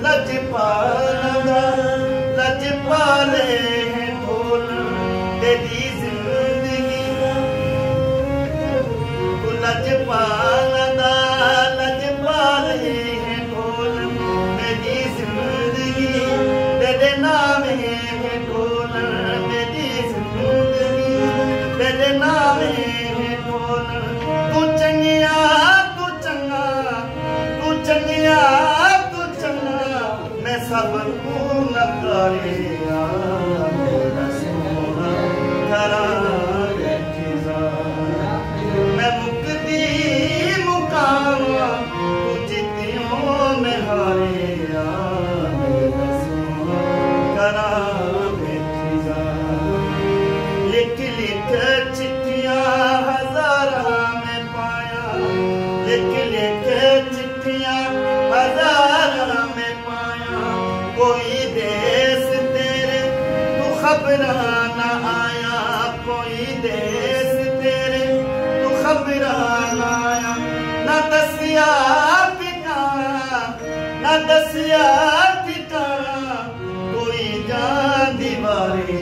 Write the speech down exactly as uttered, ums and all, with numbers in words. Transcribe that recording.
लजपाल लजपाले हैं ढोल तेरी जिंदगी लजपाल लजपाले हैं ढोल मेरी जिंदगी तेरे नाम है ढोल मेरी जिंदगी तेरे नाम है ढोल तू चंगिया तू चंगा तू चंगिया तू चंगा मैं सब न करे मेरा सोना करा मैं मुक्ति मुकामा तू जितियों में हारे मेरा सोना करा लिख लिख चिट्ठियां हजारा में पाया लिख लिख चिट्ठियां हजारा में पाया कोई देश तेरे तू खबराना आया कोई देश तेरे तू खबराना आया ना दसिया ठिकाना ना दसिया ठिकाना कोई जान दीवारे